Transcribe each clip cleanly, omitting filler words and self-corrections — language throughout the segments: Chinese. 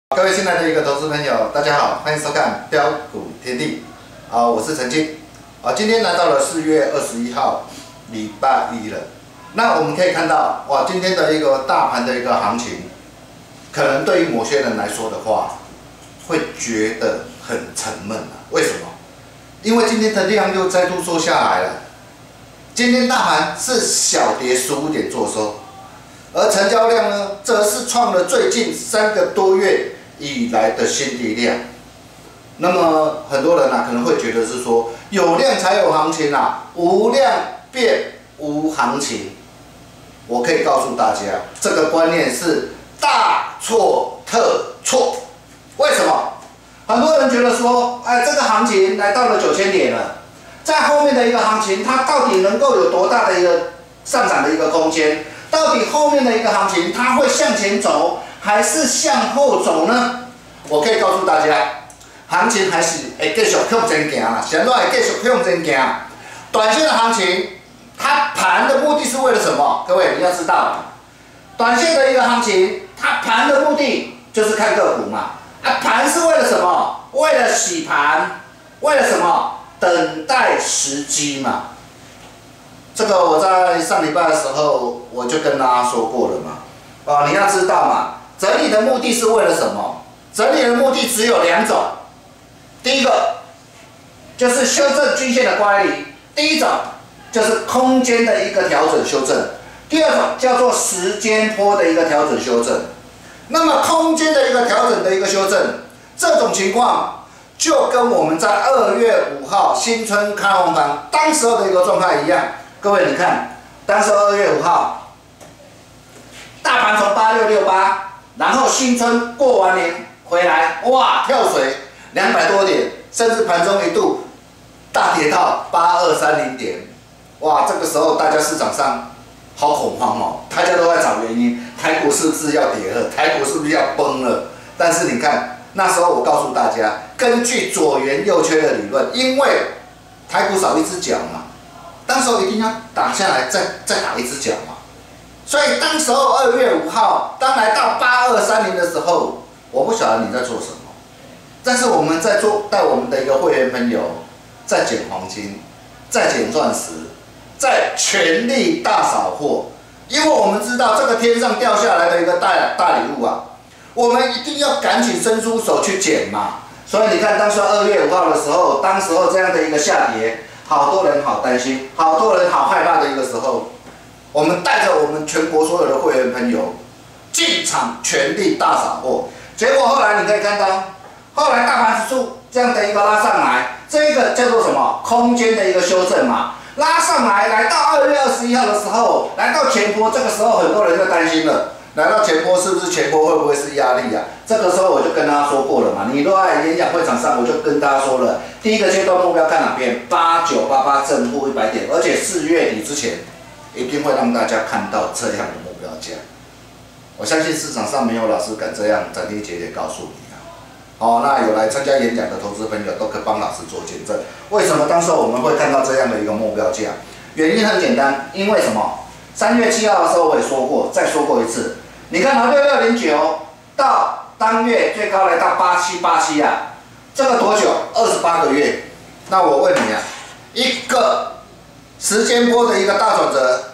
各位亲爱的一个投资朋友，大家好，欢迎收看标股天地。我是陈金。今天来到了4月21号，礼拜一了。那我们可以看到，今天的一个大盘的一个行情，可能对于某些人来说的话，会觉得很沉闷啊。为什么？因为今天的量又再度缩下来了。今天大盘是小跌15点做收，而成交量呢，则是创了最近3个多月以来的新低量。那么很多人可能会觉得是说，有量才有行情无量便无行情。我可以告诉大家，这个观念是大错特错。为什么？很多人觉得说，这个行情来到了9000点了，在后面的一个行情，它到底能够有多大的一个上涨的一个空间？到底后面的一个行情，它会向前走还是向后走呢？我可以告诉大家，行情还是会继续向前行啦，现在会继续向前行。短线的行情，它盘的目的是为了什么？各位你要知道，短线的一个行情，它盘的目的就是看个股嘛。盘是为了什么？为了洗盘，为了什么？等待时机嘛。这个我在上礼拜的时候我就跟大家说过了嘛。你要知道嘛，整理的目的是为了什么？整理的目的只有2种。第一个就是修正均线的乖离，第一种就是空间的一个调整修正，第二种叫做时间波的一个调整修正。那么空间的一个调整的一个修正，这种情况就跟我们在2月5号新春开红盘当时候的一个状态一样。各位你看，当时2月5号，大盘从8668，然后新春过完年回来，哇，跳水200多点，甚至盘中一度大跌到8230点，哇，这个时候大家市场上好恐慌哦，大家都在找原因，台股是不是要跌了？台股是不是要崩了？但是你看，那时候我告诉大家，根据左圆右缺的理论，因为台股少一只脚嘛，当时候一定要打下来，再打一只脚嘛。所以当时候2月5号，当来到8230的时候，我不晓得你在做什么，但是我们在带我们的一个会员朋友在捡黄金，在捡钻石，在全力大扫货，因为我们知道这个天上掉下来的一个大礼物我们一定要赶紧伸出手去捡嘛。所以你看，当时2月5号的时候，当时候这样的一个下跌，好多人好担心，好多人好害怕的一个时候，我们带着我们全国所有的会员朋友进场全力大扫货。结果后来你可以看到，后来大盘指数这样的一个拉上来，这一个叫做什么？空间的一个修正嘛。拉上来，来到2月21号的时候，来到前波，这个时候很多人就担心了。来到前波是不是前波会不会是压力这个时候我就跟大家说过了嘛，你都在演讲会场上，我就跟大家说了，第一个阶段目标看哪边？8988正负100点，而且4月底之前一定会让大家看到这样的目标价。我相信市场上没有老师敢这样斩钉截铁告诉你那有来参加演讲的投资朋友都可以帮老师做见证。为什么当时我们会看到这样的一个目标价？原因很简单，因为什么？3月7号的时候我也说过，再说过一次。你看6609到当月最高来到8787这个多久？28个月。那我问你一个时间波的一个大转折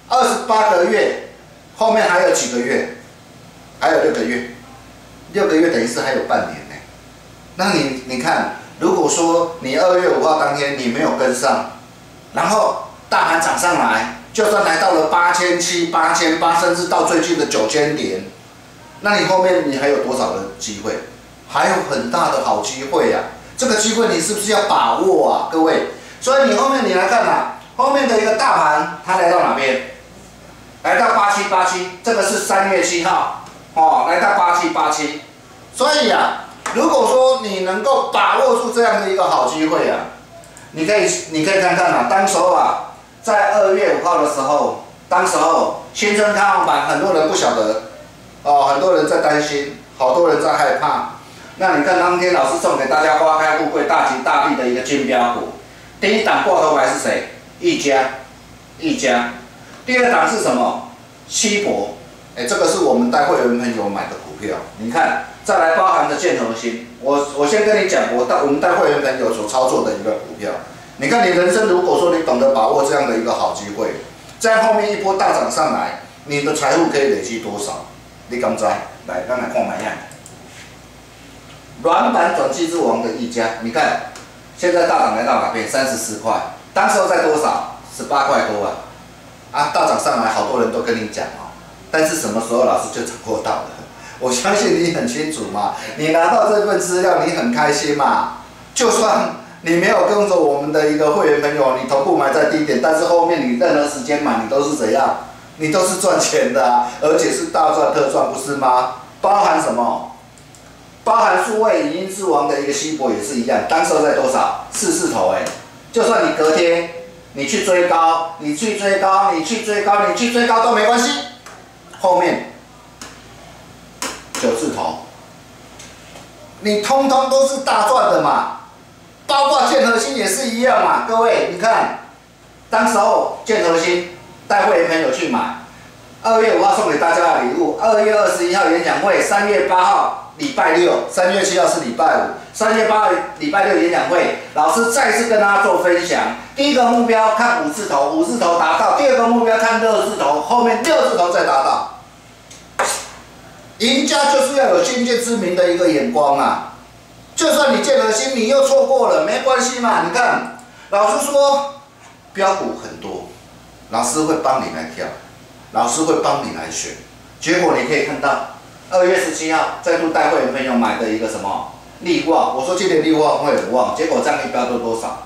，28个月，后面还有几个月？还有6个月，6个月等于是还有半年呢。那你看，如果说你2月5号当天你没有跟上，然后大盘涨上来，就算来到了8700、8800，甚至到最近的9000点，那你后面你还有多少的机会？还有很大的好机会这个机会你是不是要把握各位？所以你后面你来看后面的一个大盘它来到哪边？来到8787，这个是3月7号来到8787。所以如果说你能够把握住这样的一个好机会你可以看看当时候在2月5号的时候，当时候新春开红盘，很多人不晓得很多人在担心，好多人在害怕。那你看当天老师送给大家花开富贵、大吉大利的一个金标股，第一档挂头牌是谁？一家。第二档是什么？西博。这个是我们带会员朋友买的股票。你看再来包含着建核心，我先跟你讲，我们带会员朋友所操作的一个股票，你看你人生如果说你懂得把握这样的一个好机会，在后面一波大涨上来，你的财富可以累积多少？你敢知？来，咱来看一下，软板转机之王的一家，你看现在大涨来到哪边？34块，当时候在多少？18块多啊！啊，大涨上来，好多人都跟你讲哦，但是什么时候老师就掌握到了？我相信你很清楚嘛，你拿到这份资料，你很开心嘛。就算你没有跟着我们的一个会员朋友，你头部买在低点，但是后面你任何时间买，你都是怎样？你都是赚钱的啊，而且是大赚特赚，不是吗？包含什么？包含数位影音之王的一个稀博也是一样，当时候在多少？44头哎，就算你隔天你去追高，你去追高都没关系，后面9字头，你通通都是大赚的嘛，包括建核心也是一样嘛，各位你看，当时候建核心带会员朋友去买，2月5号送给大家的礼物，2月21号演讲会，3月8号礼拜六，3月7号是礼拜五，3月8号礼拜六演讲会，老师再次跟大家做分享。第一个目标看5字头，5字头达到；第二个目标看6字头，后面6字头再达到。赢家就是要有先见之明的一个眼光啊！就算你建核心，你又错过了，没关系嘛。你看，老师说标股很多，老师会帮你来挑，老师会帮你来选。结果你可以看到，2月17号再度带会员朋友买的一个什么力旺，我说今年力旺会很旺，结果这样一标都多少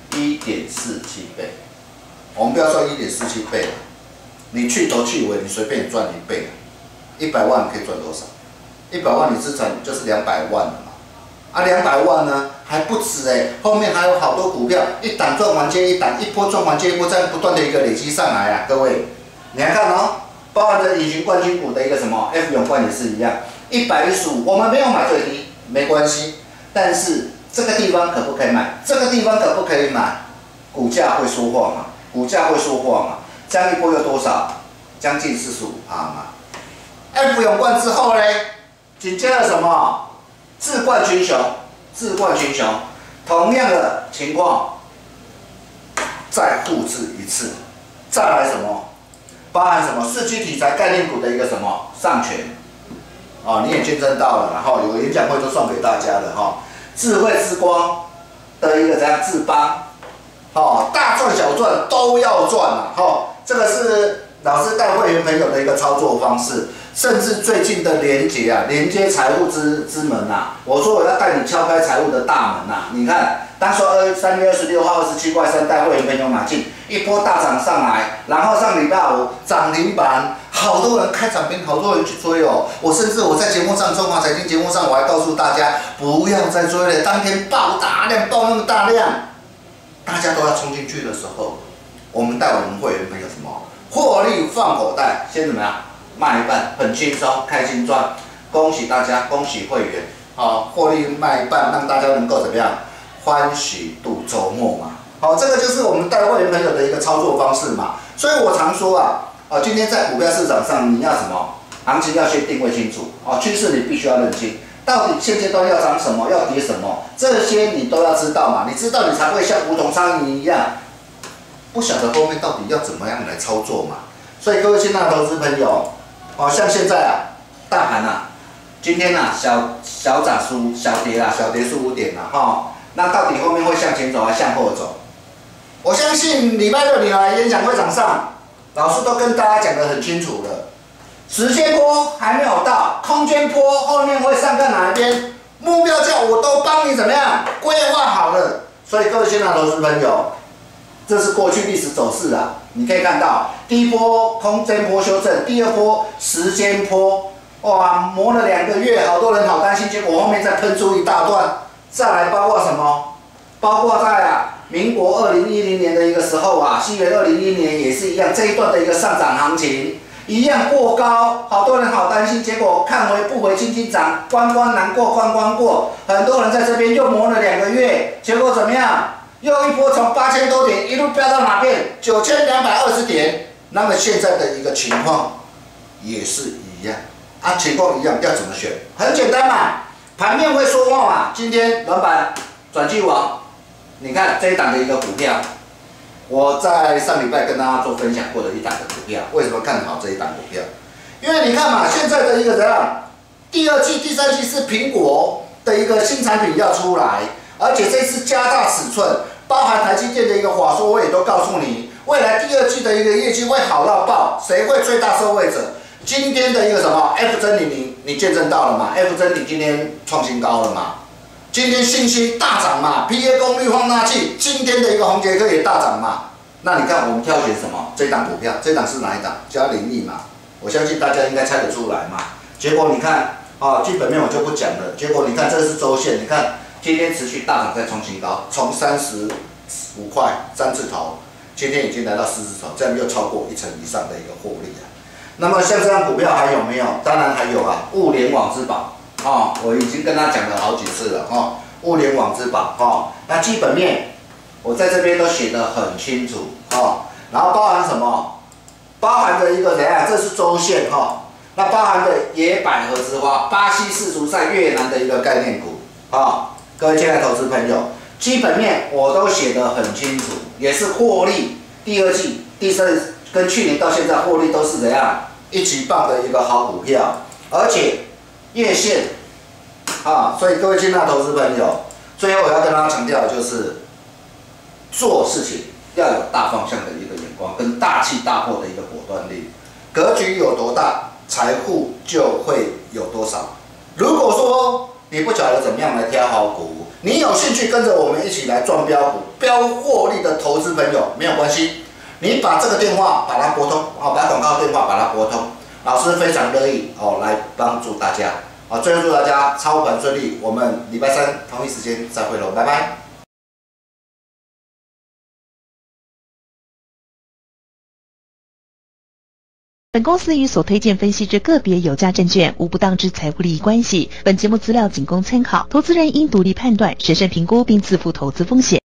？1.47倍。我们不要说1.47倍了，你去头去尾，你随便赚1倍。100万可以赚多少？100万你资产就是200万了嘛。啊，200万呢还不止哎，后面还有好多股票，一档赚完接一档，一波赚完接一波，这样不断的一个累积上来啊，各位，你来看哦，包含着隐形冠军股的一个什么 F 永冠也是一样，115，我们没有买最低，没关系，但是这个地方可不可以买？这个地方可不可以买？股价会说话嘛？股价会说话嘛？这样一波有多少？将近45%嘛。F 永冠之后呢，紧接着什么？智冠群雄，智冠群雄，同样的情况，再复制一次，再来什么？包含什么？4G 题材概念股的一个什么上权，哦，你也见证到了，然后有演讲会都送给大家了哈。智慧之光的一个怎样智邦，哦，大赚小赚都要赚了哈。这个是老师带会员朋友的一个操作方式。甚至最近的连结啊，连接财务之门呐、啊，我说我要带你敲开财务的大门呐、啊。你看，当时3月26号27块3带会员朋友买进，一波大涨上来，然后上礼拜5涨停板，好多人开涨停，好多人去追哦。甚至我在节目上，中华财经节目上，我还告诉大家不要再追了，当天爆大量，爆那么大量，大家都要冲进去的时候，我们带我们会员朋友什么获利放口袋，先怎么样？卖一半，很轻松，开心赚，恭喜大家，恭喜会员，好，获利卖一半，让大家能够怎么样，欢喜度周末嘛，好，这个就是我们带会员朋友的一个操作方式嘛，所以我常说啊，今天在股票市场上你要什么，行情要先定位清楚，趋势你必须要认清，到底现阶段要涨什么，要跌什么，这些你都要知道嘛，你知道你才会像无头苍蝇一样，不晓得后面到底要怎么样来操作嘛，所以各位亲爱的投资朋友。像现在啊，大盘啊，今天啊小涨小跌啦，小跌15点啦哈。那到底后面会向前走还是向后走？我相信礼拜六你来演讲会场上，老师都跟大家讲得很清楚了。时间波还没有到，空间波后面会上在哪一边？目标价我都帮你怎么样规划好了。所以各位亲爱的投资朋友，这是过去历史走势啊。你可以看到，第一波空间波修正，第二波时间波，哇，磨了2个月，好多人好担心，结果后面再喷出一大段。再来包括什么？包括在民国2010年的一个时候啊，西元2010年也是一样，这一段的一个上涨行情一样过高，好多人好担心，结果看回不回，轻轻涨，关关难过关关过，很多人在这边又磨了2个月，结果怎么样？又一波从8000多点一路飙到哪边？9220点。那么现在的一个情况也是一样， 啊，情况一样，要怎么选？很简单嘛，盘面会说话嘛。今天软板转机王，你看这一档的一个股票，我在上礼拜跟大家做分享过的一档的股票，为什么看好这一档股票？因为你看嘛，现在的一个怎样，第二季、第三季是苹果的一个新产品要出来，而且这次加大尺寸，包含台积电的一个华硕，我也都告诉你，未来第二季的一个业绩会好到爆，谁会最大受惠者？今天的一个什么 F 真理你见证到了嘛 ？F 真理今天创新高了嘛？今天信心大涨嘛 ？PA 功率放大器今天的一个宏捷科也大涨嘛？那你看我们挑选什么？这档股票，这档是哪一档？嘉联益嘛？我相信大家应该猜得出来嘛。结果你看啊，基本面我就不讲了。结果你看这是周线，你看今天持续大涨再创新高，从35块3字头，今天已经来到4字头，这样又超过1成以上的一个获利啊。那么像这样股票还有没有？当然还有啊，物联网之宝啊，我已经跟他讲了好几次了哈，物联网之宝哈。那基本面我在这边都写得很清楚哈，然后包含什么？包含着一个怎样？这是周线哈，那包含着野百合之花、巴西世足赛、越南的一个概念股啊。各位亲爱的投资朋友，基本面我都写得很清楚，也是获利，第二季、第三。跟去年到现在获利都是怎样一级棒的一个好股票，而且月线啊，所以各位亲爱的投资朋友，最后我要跟大家强调的就是，做事情要有大方向的一个眼光，跟大气大破的一个果断力。格局有多大，财富就会有多少。如果说你不晓得怎么样来挑好股，你有兴趣跟着我们一起来赚标股、标获利的投资朋友，没有关系。你把这个电话把它拨通，把广告电话把它拨通，老师非常乐意来帮助大家，最后祝大家操盘顺利，我们礼拜三同一时间再会喽，拜拜。 本公司与所推荐分析之个别有价证券无不当之财务利益关系，本节目资料仅供参考，投资人应独立判断、审慎评估并自负投资风险。